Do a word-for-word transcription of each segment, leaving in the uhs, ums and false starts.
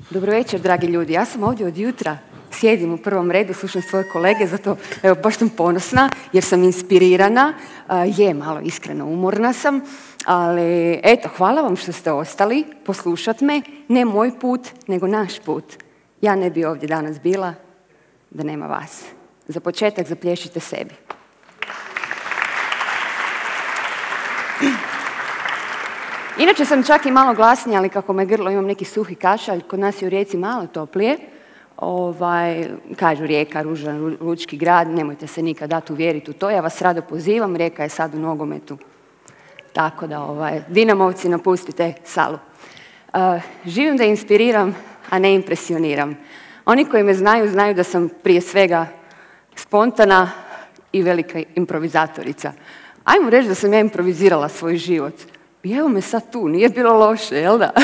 Dobro večer, dragi ljudi. Ja sam ovdje od jutra, sjedim u prvom redu, slušam svoje kolege, zato evo, baš sam ponosna jer sam inspirirana. Uh, je, malo iskreno umorna sam, ali eto, hvala vam što ste ostali poslušat me. Ne moj put, nego naš put. Ja ne bi ovdje danas bila da nema vas. Za početak zaplješite sebi. Inače sam čak i malo glasnija, ali kako me grlo, imam neki suhi kašalj, kod nas je u Rijeci malo toplije. Ovaj, kažu Rijeka, ružan lučki grad, nemojte se nikad dati uvjeriti u to. Ja vas rado pozivam, Rijeka je sad u nogometu. Tako da, ovaj, Dinamovci, napustite salu. Uh, živim da inspiriram, a ne impresioniram. Oni koji me znaju, znaju da sam prije svega spontana i velika improvizatorica. Ajmo reći da sam ja improvizirala svoj život. I evo me sad tu, nije bilo loše, jel da?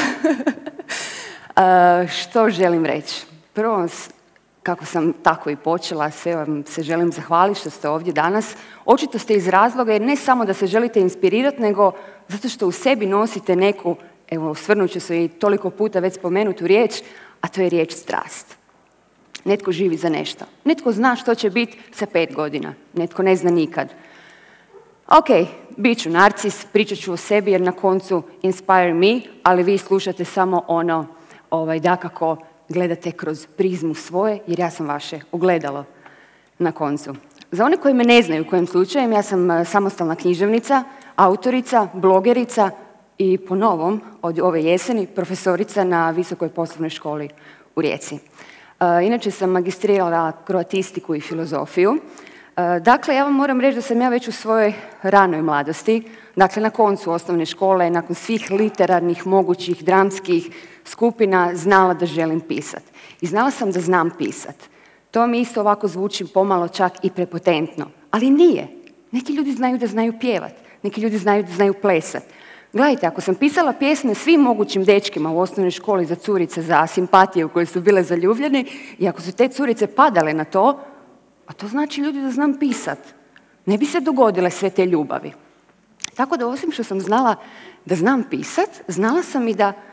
uh, što želim reći? Prvo, kako sam tako i počela, sve vam se želim zahvaliti što ste ovdje danas. Očito ste iz razloga jer ne samo da se želite inspirirati, nego zato što u sebi nosite neku, evo osvrnut ću se i toliko puta već spomenutu riječ, a to je riječ strast. Netko živi za nešto. Netko zna što će biti sa pet godina. Netko ne zna nikad. Ok, bit ću narcis, pričat ću o sebi jer na koncu inspire me, ali vi slušate samo ono, ovaj, dakako gledate kroz prizmu svoje, jer ja sam vaše ogledalo na koncu. Za one koji me ne znaju u kojem slučajem, ja sam samostalna književnica, autorica, blogerica i po novom, od ove jeseni, profesorica na Visokoj poslovnoj školi u Rijeci. Inače sam magistrirala kroatistiku i filozofiju. Dakle, ja vam moram reći da sam ja već u svojoj ranoj mladosti, dakle na koncu osnovne škole, nakon svih literarnih, mogućih, dramskih skupina, znala da želim pisat. I znala sam da znam pisat. To mi isto ovako zvuči pomalo čak i prepotentno. Ali nije. Neki ljudi znaju da znaju pjevat. Neki ljudi znaju da znaju plesat. Gledajte, ako sam pisala pjesme svim mogućim dečkima u osnovnoj školi za curice, za simpatije u koje su bile zaljubljene, i ako su te curice padale na to, a to znači ljudi da znam pisat, ne bi se dogodile sve te ljubavi. Tako da osim što sam znala da znam pisat, znala sam i da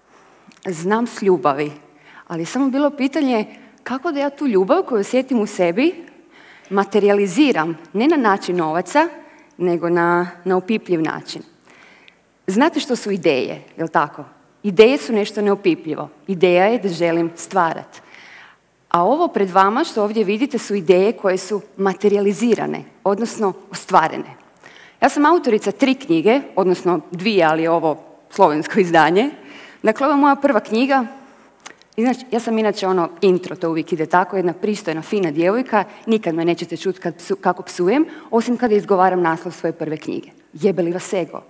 znam s ljubavi. Ali je samo bilo pitanje kako da ja tu ljubav koju osjetim u sebi materializiram, ne na način novaca, nego na, na opipljiv način. Znate što su ideje, jel tako? Ideje su nešto neopipljivo. Ideja je da želim stvarat. A ovo pred vama što ovdje vidite su ideje koje su materializirane, odnosno ostvarene. Ja sam autorica tri knjige, odnosno dvije, ali je ovo slovensko izdanje. Dakle, ovo je moja prva knjiga. Znači, ja sam inače ono intro, to uvijek ide tako, jedna pristojna, fina djevojka, nikad me nećete čuti kad psu, kako psujem, osim kada izgovaram naslov svoje prve knjige. Jebe li vas ego?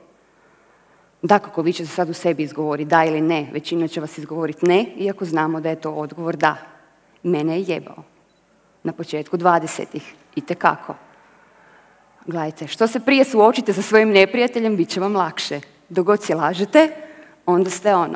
Dakako, vi ćete sad u sebi izgovoriti da ili ne, većina će vas izgovoriti ne, iako znamo da je to odgovor da. Mene je jebao. Na početku dvadesetih. Itekako. Gledajte, što se prije suočite sa svojim neprijateljem, bit će vam lakše. Dok god si lažete, onda ste ono.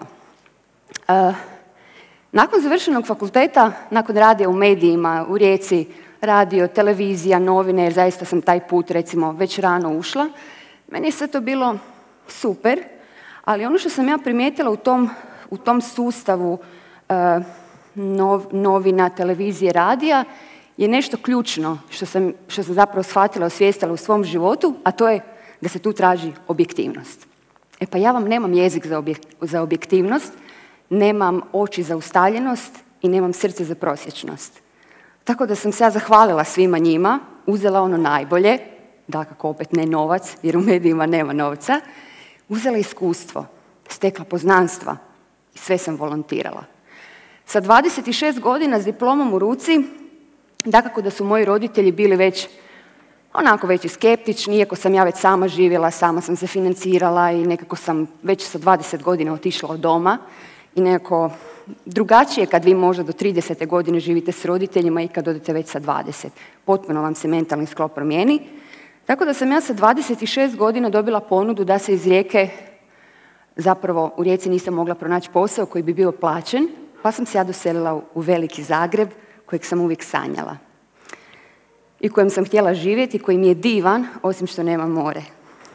Uh, nakon završenog fakulteta, nakon radija u medijima, u Rijeci, radio, televizija, novine, jer zaista sam taj put, recimo, već rano ušla, meni je sve to bilo super, ali ono što sam ja primijetila u tom, u tom sustavu uh, Nov, novina, televizije, radija je nešto ključno što sam, što sam zapravo shvatila, osvijestila u svom životu, a to je da se tu traži objektivnost. E pa ja vam nemam jezik za, objek, za objektivnost, nemam oči za ustaljenost i nemam srce za prosječnost. Tako da sam se ja zahvalila svima njima, uzela ono najbolje, dakako opet ne novac, jer u medijima nema novca, uzela iskustvo, stekla poznanstva i sve sam volontirala. Sa dvadeset šest godina s diplomom u ruci, dakako da su moji roditelji bili već onako već i skeptični, iako sam ja već sama živjela, sama sam se financirala i nekako sam već sa dvadeset godina otišla od doma i nekako drugačije kad vi možda do tridesete godine živite s roditeljima i kad odete već sa dvadeset. Potpuno vam se mentalni sklop promijeni. Tako da sam ja sa dvadeset šest godina dobila ponudu da se iz Rijeke, zapravo u Rijeci nisam mogla pronaći posao koji bi bio plaćen, pa sam se ja doselila u veliki Zagreb, kojeg sam uvijek sanjala. I kojem sam htjela živjeti, koji mi je divan, osim što nema more.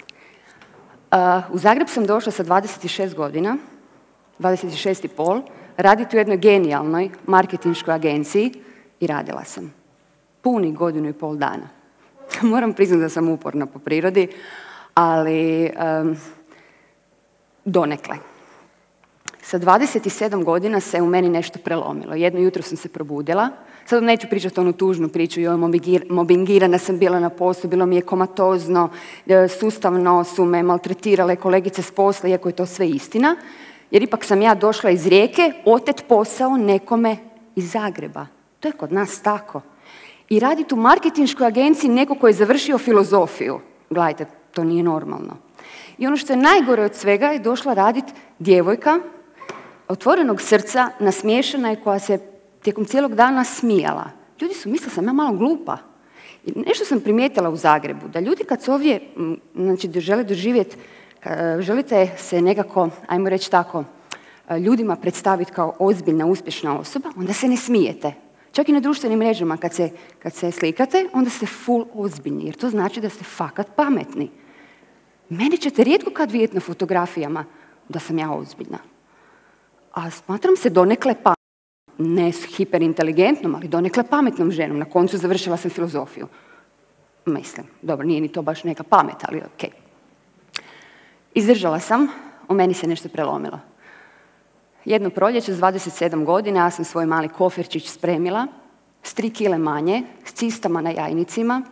Uh, u Zagreb sam došla sa dvadeset šest godina, dvadeset šest i pol, raditi u jednoj genijalnoj marketinškoj agenciji i radila sam. Puni godinu i pol dana. Moram priznati da sam uporna po prirodi, ali um, donekle. Sa dvadeset sedam godina se u meni nešto prelomilo. Jedno jutro sam se probudila. Sad vam neću pričati onu tužnu priču, joj, mobingirana sam bila na poslu, bilo mi je komatozno, sustavno su me maltretirale kolegice s posla, iako je to sve istina. Jer ipak sam ja došla iz Rijeke, otet posao nekome iz Zagreba. To je kod nas tako. I raditi u marketinškoj agenciji neko ko je završio filozofiju. Gledajte, to nije normalno. I ono što je najgore od svega je došla raditi djevojka otvorenog srca, nasmiješena i koja se tijekom cijelog dana smijala. Ljudi su mislili sam ja malo glupa. I nešto sam primijetila u Zagrebu, da ljudi kad su ovdje, znači, žele doživjeti, želite se nekako, ajmo reći tako, ljudima predstaviti kao ozbiljna, uspješna osoba, onda se ne smijete. Čak i na društvenim mrežama kad se, kad se slikate, onda ste full ozbiljni, jer to znači da ste fakat pametni. Mene ćete rijetko kad vidjeti na fotografijama da sam ja ozbiljna. A smatram se donekle pametnom. Ne hiperinteligentnom, ali donekle pametnom ženom. Na koncu završila sam filozofiju. Mislim, dobro, nije ni to baš neka pamet, ali ok. Izdržala sam, u meni se nešto prelomilo. Jedno proljeće s dvadeset sedam godina, ja sam svoj mali koferčić spremila, s tri kile manje, s cistama na jajnicima,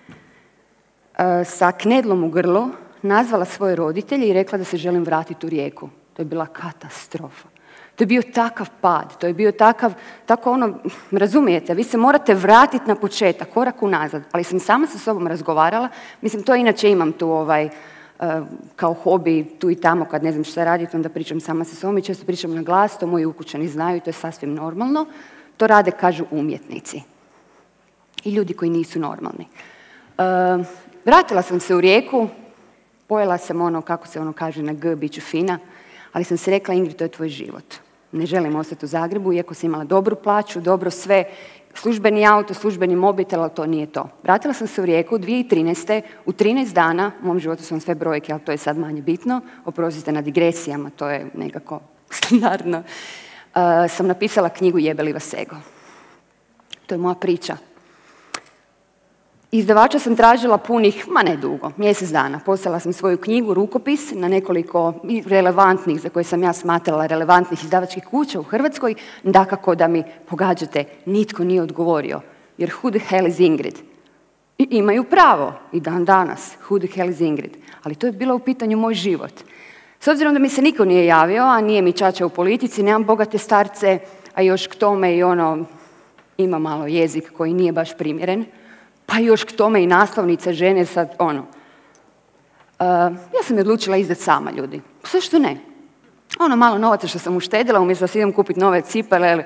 sa knedlom u grlu, nazvala svoje roditelje i rekla da se želim vratiti u Rijeku. To je bila katastrofa. To je bio takav pad, to je bio takav, tako ono, razumijete, vi se morate vratiti na početak, korak unazad, ali sam sama sa sobom razgovarala, mislim, to inače imam tu ovaj, uh, kao hobi, tu i tamo, kad ne znam šta raditi, onda pričam sama sa sobom i često pričam na glas, to moji ukućani znaju i to je sasvim normalno, to rade, kažu, umjetnici i ljudi koji nisu normalni. Uh, vratila sam se u Rijeku, pojela sam ono, kako se ono kaže na G, bit ću fina, ali sam se rekla, Ingrid, to je tvoj život. Ne želim ostati u Zagrebu, iako sam imala dobru plaću, dobro sve, službeni auto, službeni mobitel, ali to nije to. Vratila sam se u Rijeku dvije tisuće trinaeste. U trinaest dana, u mom životu sam sve brojke, ali to je sad manje bitno, oprostite na digresijama, to je nekako standardno, uh, sam napisala knjigu Jebeli vas ego. To je moja priča. Izdavača sam tražila punih, ma ne dugo, mjesec dana. Poslala sam svoju knjigu, rukopis, na nekoliko relevantnih, za koje sam ja smatrala relevantnih izdavačkih kuća u Hrvatskoj, dakako da mi, pogađate, nitko nije odgovorio. Jer who the hell is Ingrid? I imaju pravo, i dan danas, who the hell is Ingrid? Ali to je bilo u pitanju moj život. S obzirom da mi se niko nije javio, a nije mi čača u politici, nemam bogate starce, a još k tome i ono, ima malo jezik koji nije baš primjeren, pa još k tome i naslovnice žene, sad ono. Uh, ja sam je odlučila izdati sama, ljudi. Sve što ne. Ono malo novaca što sam uštedila, umjesto da si idem kupiti nove cipele,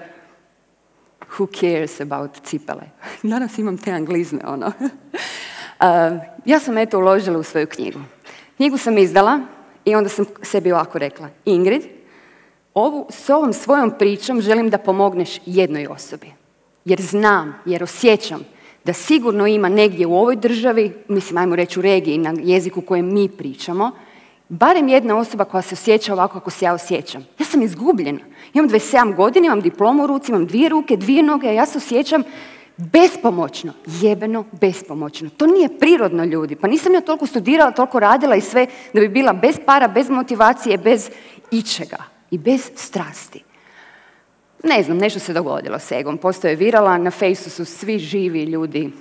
who cares about cipele? Danas imam te anglizme, ono. uh, ja sam eto uložila u svoju knjigu. Knjigu sam izdala i onda sam sebi ovako rekla, Ingrid, ovu, s ovom svojom pričom želim da pomogneš jednoj osobi. Jer znam, jer osjećam da sigurno ima negdje u ovoj državi, mislim, ajmo reći u regiji, na jeziku kojem mi pričamo, barem jedna osoba koja se osjeća ovako kako se ja osjećam. Ja sam izgubljena. Imam dvadeset sedam godina, imam diplomu u ruci, imam dvije ruke, dvije noge, a ja se osjećam bespomoćno, jebeno bespomoćno. To nije prirodno, ljudi. Pa nisam ja toliko studirala, toliko radila i sve da bi bila bez para, bez motivacije, bez ičega i bez strasti. Ne znam, nešto se dogodilo s egom. Postoje virala, na Fejsu su svi živi ljudi,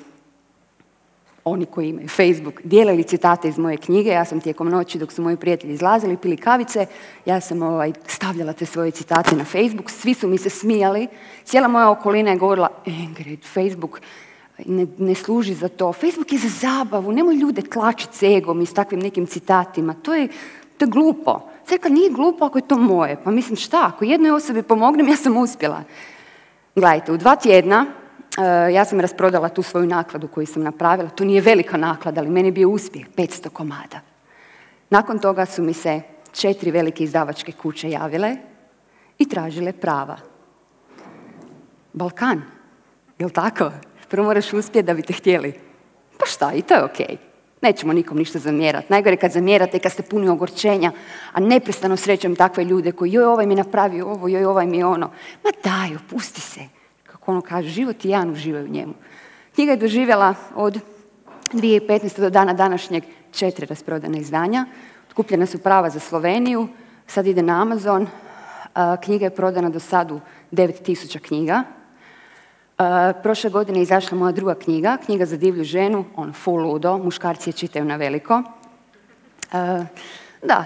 oni koji imaju Facebook, dijelili citate iz moje knjige. Ja sam tijekom noći, dok su moji prijatelji izlazili, pili kavice, ja sam ovaj, stavljala te svoje citate na Facebook, svi su mi se smijali. Cijela moja okolina je govorila, Ingrid, Facebook ne, ne služi za to. Facebook je za zabavu, nemoj ljude tlačiti s egom i s takvim nekim citatima. To je, to je glupo. Sve kad nije glupo ako je to moje. Pa mislim šta, ako jednoj osobi pomognem, ja sam uspjela. Gledajte, u dva tjedna uh, ja sam rasprodala tu svoju nakladu koju sam napravila. To nije velika naklada, ali meni je bio uspjeh, petsto komada. Nakon toga su mi se četiri velike izdavačke kuće javile i tražile prava. Balkan, jel tako? Prvo moraš uspjeti da bi te htjeli. Pa šta, i to je okej. Nećemo nikom ništa zamjerati. Najgore kad zamjerate i kad ste puni ogorčenja, a neprestano srećem takve ljude koji joj ovaj mi napravi ovo, joj ovaj mi ono. Ma daj, opusti se. Kako ono kaže, život i jedan uživaju u njemu. Knjiga je doživjela od dvije tisuće petnaeste. do dana današnjeg četiri rasprodana izdanja. Otkupljena su prava za Sloveniju, sad ide na Amazon. Knjiga je prodana do sad u devet tisuća knjiga. Prošle godine je izašla moja druga knjiga, knjiga za divlju ženu, on full ludo, muškarci je čitaju na veliko. Da,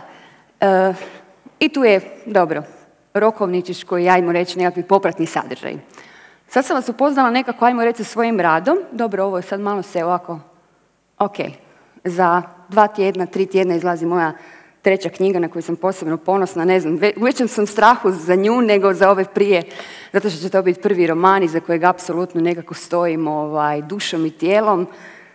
i tu je, dobro, rokovničić koji, ajmo reći, nekakvi popratni sadržaj. Sad sam vas upoznala nekako, ajmo reći, svojim radom. Dobro, ovo je sad malo se ovako, ok, za dva tjedna, tri tjedna izlazi moja treća knjiga na koju sam posebno ponosna, ne znam, u većem sam strahu za nju nego za ove prije, zato što će to biti prvi roman iza kojeg apsolutno nekako stojim ovaj, dušom i tijelom.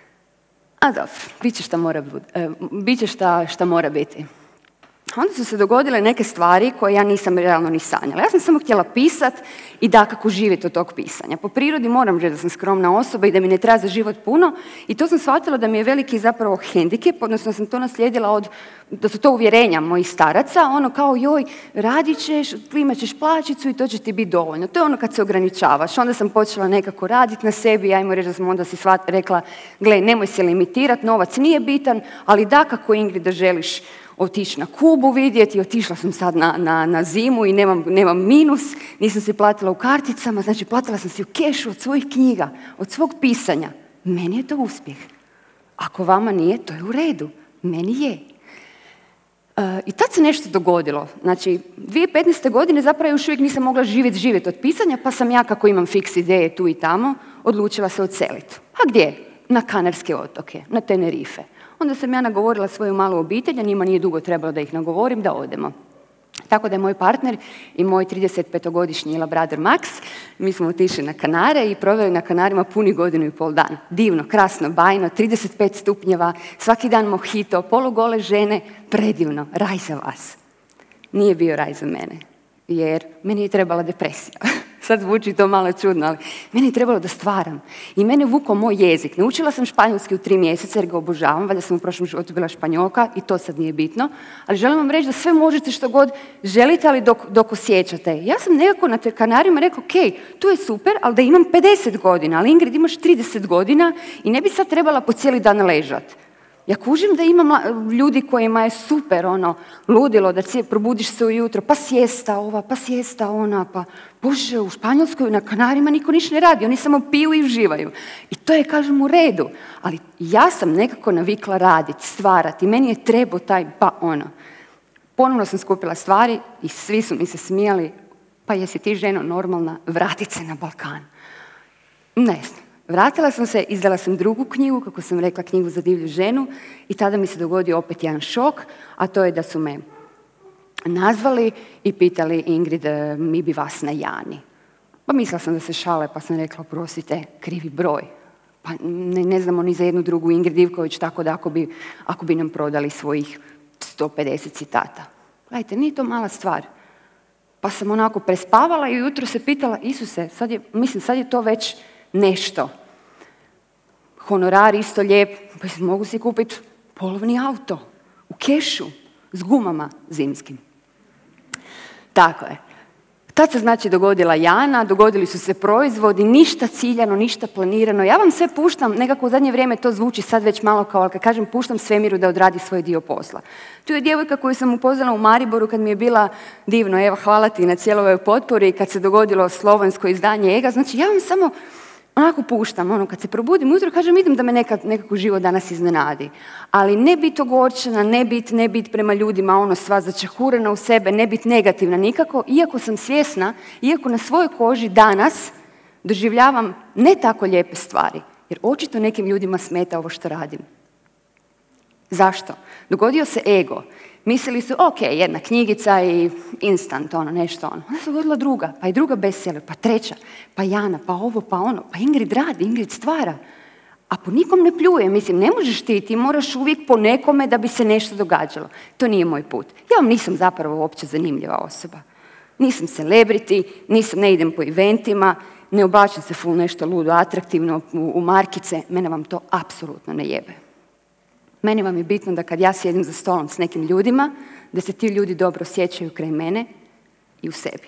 A dobro, bit će šta mora, e, bit će šta, šta mora biti. Onda su se dogodile neke stvari koje ja nisam realno ni sanjala. Ja sam samo htjela pisat i dakako živjeti od tog pisanja. Po prirodi moram reći da sam skromna osoba i da mi ne treba za život puno i to sam shvatila da mi je veliki zapravo hendikep, odnosno sam to naslijedila od, da su to uvjerenja mojih staraca, ono kao joj, radit ćeš, primat ćeš plaćicu i to će ti biti dovoljno. To je ono kad se ograničavaš. Onda sam počela nekako raditi na sebi, ajmo reći da sam onda si svat, rekla, gle, nemoj se limitirati, novac nije bitan, ali dakako Ingrid da želiš otići na Kubu vidjeti, otišla sam sad na, na, na zimu i nemam, nemam minus, nisam si platila u karticama, znači platila sam si u kešu od svojih knjiga, od svog pisanja. Meni je to uspjeh. Ako vama nije, to je u redu. Meni je. E, I tad se nešto dogodilo. Znači, dvije tisuće petnaeste. godine zapravo još uvijek nisam mogla živjeti živjet od pisanja, pa sam ja, kako imam fiks ideje tu i tamo, odlučila se odseliti. A gdje? Na Kanarske otoke, na Tenerife. Onda sam ja nagovorila svoju malu obitelj, a njima nije dugo trebalo da ih nagovorim, da odemo. Tako da je moj partner i moj tridesetpetogodišnji labrador Max, mi smo otišli na Kanare i proveli na Kanarima puni godinu i pol dan. Divno, krasno, bajno, trideset pet stupnjeva, svaki dan mojito, polugole žene, predivno, raj za vas. Nije bio raj za mene, jer meni je trebala depresija. Sad zvuči to malo čudno, ali meni je trebalo da stvaram. I mene vuko moj jezik. Naučila sam španjolski u tri mjeseca jer ga obožavam, valjda sam u prošlom životu bila Španjolka i to sad nije bitno. Ali želim vam reći da sve možete što god želite, ali dok, dok osjećate. Ja sam nekako na Kanarima rekao, ok, tu je super, ali da imam pedeset godina, ali Ingrid imaš trideset godina i ne bi sad trebala po cijeli dan ležati. Ja kužim da ima ljudi kojima je super, ono, ludilo da se probudiš se ujutro, pa sjesta ova, pa sjesta ona, pa bože, u Španjolskoj, na Kanarima niko ništa ne radi, oni samo piju i uživaju. I to je, kažem, u redu. Ali ja sam nekako navikla raditi, stvarati, meni je trebao taj, pa ono. Ponovno sam skupila stvari i svi su mi se smijali, pa jesi ti ženo normalna, vratit se na Balkan. Ne znam. Vratila sam se, izdala sam drugu knjigu, kako sam rekla, knjigu za divlju ženu i tada mi se dogodio opet jedan šok, a to je da su me nazvali i pitali, Ingrid, mi bi vas na Jani. Pa mislila sam da se šale, pa sam rekla, oprostite, krivi broj. Pa ne, ne znamo ni za jednu drugu Ingrid Ivković, tako da ako bi, ako bi nam prodali svojih sto pedeset citata. Gledajte, nije to mala stvar. Pa sam onako prespavala i jutro se pitala, Isuse, sad je, mislim, sad je to već nešto. Honorar isto lijep, pa mogu si kupiti polovni auto u kešu s gumama zimskim. Tako je. Tad se znači dogodila Jana, dogodili su se proizvodi, ništa ciljano, ništa planirano. Ja vam sve puštam, nekako u zadnje vrijeme to zvuči sad već malo kao, ali kad kažem puštam svemiru da odradi svoj dio posla. Tu je djevojka koju sam upoznala u Mariboru kad mi je bila divno, evo hvala ti na cijeloj ovoj potpori, kad se dogodilo slovensko izdanje Ega, znači ja vam samo onako puštam, ono, kad se probudim ujutro, kažem, idem da me nekad, nekako život danas iznenadi. Ali ne biti ogorčena, ne biti ne bit prema ljudima, ono, sva začahurena u sebe, ne biti negativna nikako, iako sam svjesna, iako na svojoj koži danas doživljavam ne tako lijepe stvari, jer očito nekim ljudima smeta ovo što radim. Zašto? Dogodio se ego. Mislili su, ok, jedna knjigica i instant, ono, nešto ono. Onda se dogodila druga, pa i druga bestseller, pa treća, pa Jana, pa ovo, pa ono. Pa Ingrid radi, Ingrid stvara. A po nikom ne pljuje, mislim, ne možeš ti, ti moraš uvijek po nekome da bi se nešto događalo. To nije moj put. Ja vam nisam zapravo uopće zanimljiva osoba. Nisam celebrity, nisam, ne idem po eventima, ne oblačim se full nešto ludo, atraktivno u, u markice, mene vam to apsolutno ne jebe. Meni vam je bitno da kad ja sjedim za stolom s nekim ljudima, da se ti ljudi dobro osjećaju kraj mene i u sebi.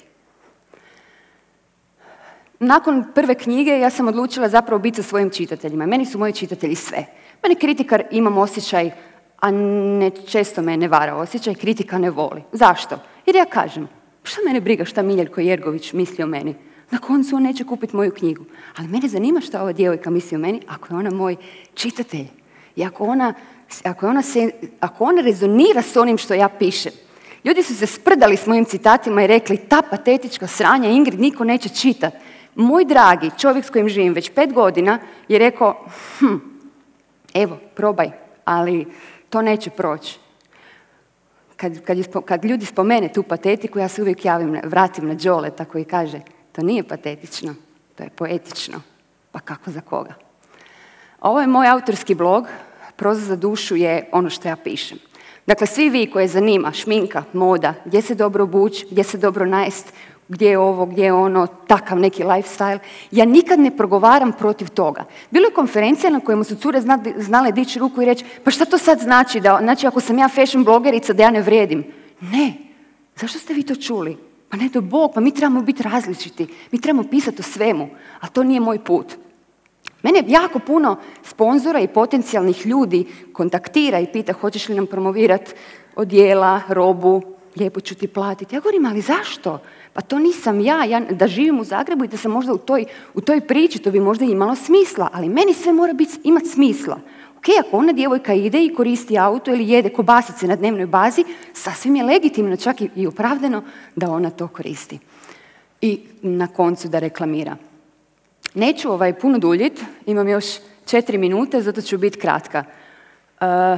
Nakon prve knjige ja sam odlučila zapravo biti sa svojim čitateljima. Meni su moji čitatelji sve. Mene kritikar, imam osjećaj, a ne, često me ne vara osjećaj, kritika ne voli. Zašto? Jer ja kažem, šta mene briga šta Miljeljko Jergović misli o meni? Na koncu on neće kupiti moju knjigu. Ali mene zanima šta ova djevojka misli o meni ako je ona moj čitatelj. I ako ona, ako ona, se, ako ona rezonira s onim što ja pišem. Ljudi su se sprdali s mojim citatima i rekli, ta patetička sranja, Ingrid, niko neće čitati. Moj dragi čovjek s kojim živim već pet godina je rekao, hm, evo, probaj, ali to neće proći. Kad, kad, je, kad ljudi spomene tu patetiku, ja se uvijek javim, vratim na Đoleta koji kaže, to nije patetično, to je poetično. Pa kako za koga? Ovo je moj autorski blog, Proza za dušu je ono što ja pišem. Dakle, svi vi koje zanima šminka, moda, gdje se dobro obući, gdje se dobro najest, gdje je ovo, gdje je ono, takav neki lifestyle, ja nikad ne progovaram protiv toga. Bilo je konferencija na kojemu su cure znale dići ruku i reći, pa šta to sad znači, da, znači ako sam ja fashion blogerica da ja ne vrijedim? Ne, zašto ste vi to čuli? Pa ne do Bog, pa mi trebamo biti različiti, mi trebamo pisati o svemu, a to nije moj put. Mene jako puno sponzora i potencijalnih ljudi kontaktira i pita hoćeš li nam promovirati odjela, robu, lijepo ću ti platiti. Ja govorim, ali zašto? Pa to nisam ja, ja da živim u Zagrebu i da sam možda u toj, u toj priči, to bi možda imalo smisla, ali meni sve mora biti, imati smisla. Ok, ako ona djevojka ide i koristi auto ili jede kobasice na dnevnoj bazi, sasvim je legitimno, čak i, i opravdano da ona to koristi. I na koncu da reklamira. Neću ovaj puno duljiti, imam još četiri minute, zato ću biti kratka. Uh,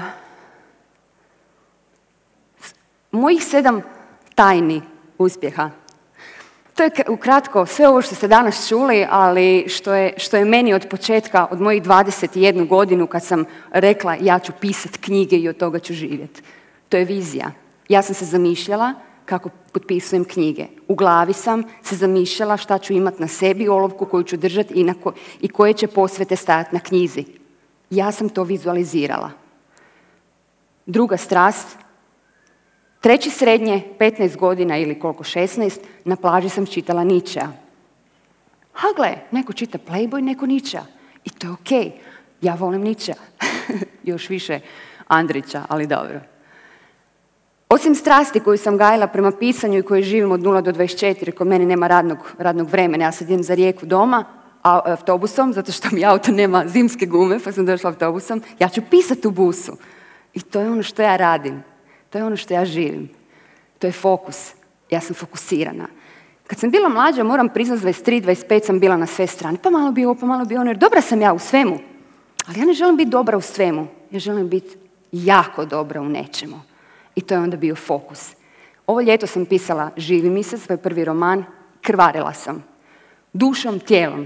mojih sedam tajni uspjeha. To je ukratko sve ovo što ste danas čuli, ali što je, što je meni od početka, od mojih dvadeset jednu godinu kad sam rekla ja ću pisati knjige i od toga ću živjeti. To je vizija. Ja sam se zamišljala kako potpisujem knjige. U glavi sam se zamišljala šta ću imati na sebi, olovku koju ću držati i, ko, i koje će posvete stajati na knjizi. Ja sam to vizualizirala. Druga strast, treći srednje, petnaest godina ili koliko, šesnaest, na plaži sam čitala Nietzschea. Ha gle, neko čita Playboy, neko Nietzschea. I to je okej. Ja volim Nietzschea. Još više Andrića, ali dobro. Osim strasti koju sam gajila prema pisanju i koju živim od nula do dvadeset četiri, kod mene nema radnog, radnog vremena, ja sad idem za Rijeku doma, a, autobusom, zato što mi auto nema zimske gume, pa sam došla autobusom, ja ću pisati u busu. I to je ono što ja radim. To je ono što ja živim. To je fokus. Ja sam fokusirana. Kad sam bila mlađa, moram priznat, dvadeset tri, dvadeset pet sam bila na sve strane. Pa malo bi ovo, pa malo bi ono, jer dobra sam ja u svemu. Ali ja ne želim biti dobra u svemu. Ja želim biti jako dobra u nečemu. I to je onda bio fokus. Ovo ljeto sam pisala Živi mi se, svoj prvi roman. Krvarila sam. Dušom, tijelom.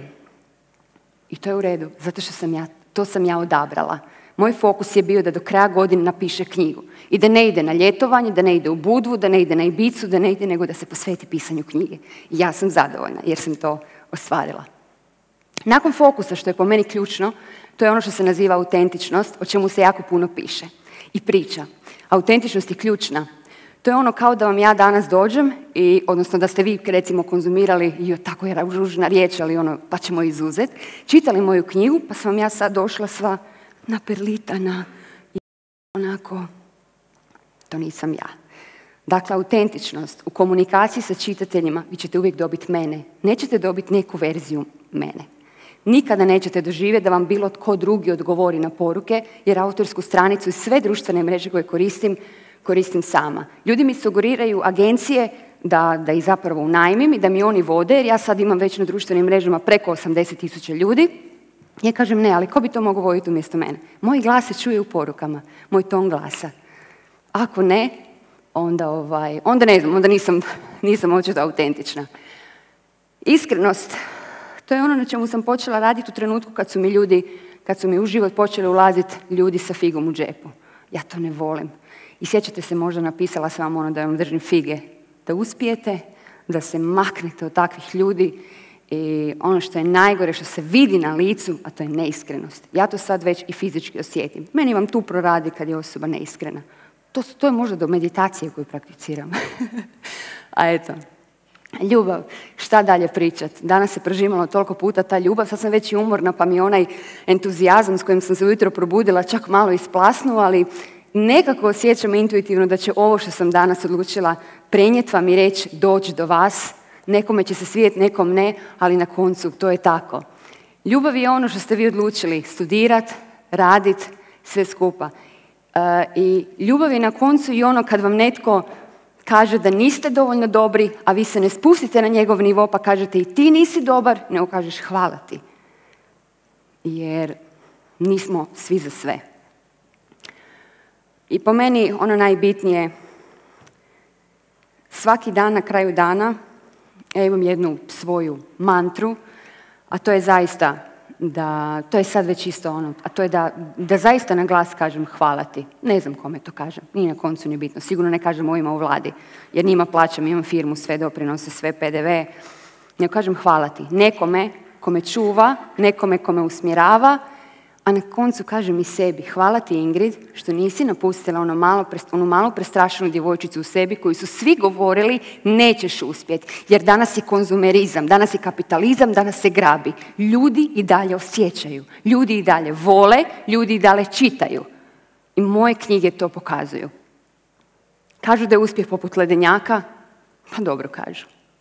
I to je u redu, zato što sam ja, to sam ja odabrala. Moj fokus je bio da do kraja godine napiše knjigu. I da ne ide na ljetovanje, da ne ide u Budvu, da ne ide na Ibicu, da ne ide nego da se posveti pisanju knjige. I ja sam zadovoljna jer sam to ostvarila. Nakon fokusa, što je po meni ključno, to je ono što se naziva autentičnost, o čemu se jako puno piše i priča. Autentičnost je ključna. To je ono kao da vam ja danas dođem, i, odnosno da ste vi recimo konzumirali, i tako je ružna riječ, ali ono, pa ćemo izuzet, čitali moju knjigu, pa sam vam ja sad došla sva naperlitana i onako, to nisam ja. Dakle, autentičnost u komunikaciji sa čitateljima, vi ćete uvijek dobiti mene. Nećete dobiti neku verziju mene. Nikada nećete doživjeti da vam bilo tko drugi odgovori na poruke, jer autorsku stranicu i sve društvene mreže koje koristim, koristim sama. Ljudi mi sugeriraju agencije da, da ih zapravo unajmim i da mi oni vode, jer ja sad imam već na društvenim mrežama preko osamdeset tisuća ljudi. Ja kažem ne, ali ko bi to mogao voditi umjesto mene? Moj glas se čuje u porukama, moj ton glasa. Ako ne, onda, ovaj, onda ne znam, onda nisam, nisam očito autentična. Iskrenost, to je ono na čemu sam počela raditi u trenutku kad su mi ljudi, kad su mi u život počeli ulaziti ljudi sa figom u džepu. Ja to ne volim. I sjećate se, možda napisala sam vam ono da vam držim fige, da uspijete, da se maknete od takvih ljudi I ono što je najgore, što se vidi na licu, a to je neiskrenost. Ja to sad već i fizički osjetim. Meni vam tu proradi kad je osoba neiskrena. To, to je možda do meditacije koju prakticiram. A eto, ljubav, šta dalje pričat? Danas se prožimalo toliko puta ta ljubav, sad sam već i umorna pa mi onaj entuzijazam s kojim sam se ujutro probudila čak malo isplasnuo, ali nekako osjećam intuitivno da će ovo što sam danas odlučila prenijeti vam i reći doći do vas. Nekome će se svijeti, nekom ne, ali na koncu to je tako. Ljubav je ono što ste vi odlučili studirati, raditi, sve skupa. E, I ljubav je na koncu i ono kad vam netko kaže da niste dovoljno dobri, a vi se ne spustite na njegov nivo pa kažete i ti nisi dobar, nego kažeš hvala ti. Jer nismo svi za sve. I po meni ono najbitnije, svaki dan na kraju dana, ja imam jednu svoju mantru, a to je zaista da, to je sad već isto ono, a to je da, da zaista na glas kažem hvala ti. Ne znam kome to kažem, nije na koncu ni bitno. Sigurno ne kažem ovima u vladi, jer njima plaćam, imam firmu, sve doprinose, sve pe de ve. Ne kažem hvala ti. Nekome kome čuva, nekome kome usmjerava, a na koncu kažem i sebi, hvala ti Ingrid što nisi napustila ono malo, onu malu prestrašenu djevojčicu u sebi koju su svi govorili nećeš uspjeti. Jer danas je konzumerizam, danas je kapitalizam, danas se grabi. Ljudi i dalje osjećaju, ljudi i dalje vole, ljudi i dalje čitaju. I moje knjige to pokazuju. Kažu da je uspjeh poput ledenjaka, pa dobro kažu.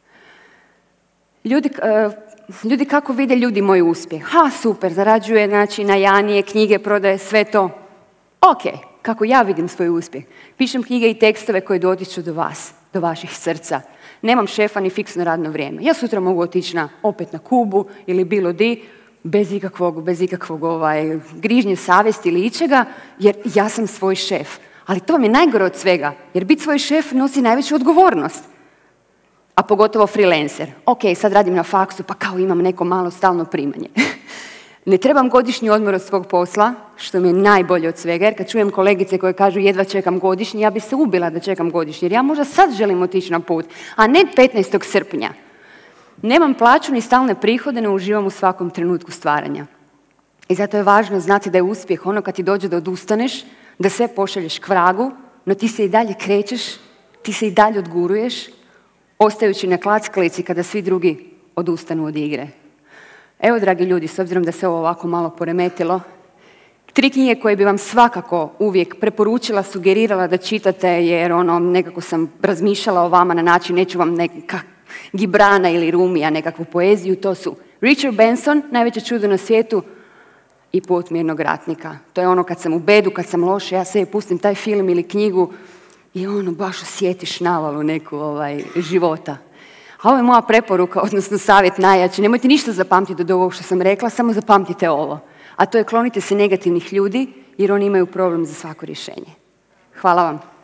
Ljudi... Uh, Ljudi kako vide ljudi moj uspjeh? Ha, super, zarađuje, znači, na Janije, knjige, prodaje, sve to. Ok, kako ja vidim svoj uspjeh. Pišem knjige i tekstove koje dotiču do vas, do vaših srca. Nemam šefa ni fiksno radno vrijeme. Ja sutra mogu otići na, opet na Kubu ili bilo di, bez ikakvog, bez ikakvog ovaj, grižnje savjesti ili ičega, jer ja sam svoj šef. Ali to vam je najgore od svega, jer biti svoj šef nosi najveću odgovornost. A pogotovo freelancer. Ok, sad radim na faksu, pa kao imam neko malo stalno primanje. Ne trebam godišnji odmor od svog posla, što mi je najbolje od svega, jer kad čujem kolegice koje kažu jedva čekam godišnji, ja bi se ubila da čekam godišnji, jer ja možda sad želim otići na put, a ne petnaestog srpnja. Nemam plaću ni stalne prihode, ne uživam u svakom trenutku stvaranja. I zato je važno znati da je uspjeh ono kad ti dođe da odustaneš, da sve pošalješ k vragu, no ti se i dalje krećeš, ti se i dalje odguruješ, ostajući na klackalici kada svi drugi odustanu od igre. Evo, dragi ljudi, s obzirom da se ovo ovako malo poremetilo, tri knjige koje bi vam svakako uvijek preporučila, sugerirala da čitate, jer ono, nekako sam razmišljala o vama na način, neću vam neka Gibrana ili Rumija, nekakvu poeziju, to su Richard Benson, Najveće čudo na svijetu, i Put mirnog ratnika. To je ono kad sam u bedu, kad sam loše, ja sebi pustim taj film ili knjigu, i ono, baš osjetiš navalu neku ovaj, života. A ovo je moja preporuka, odnosno savjet najjači. Nemojte ništa zapamtiti od ovog što sam rekla, samo zapamtite ovo. A to je klonite se negativnih ljudi, jer oni imaju problem za svako rješenje. Hvala vam.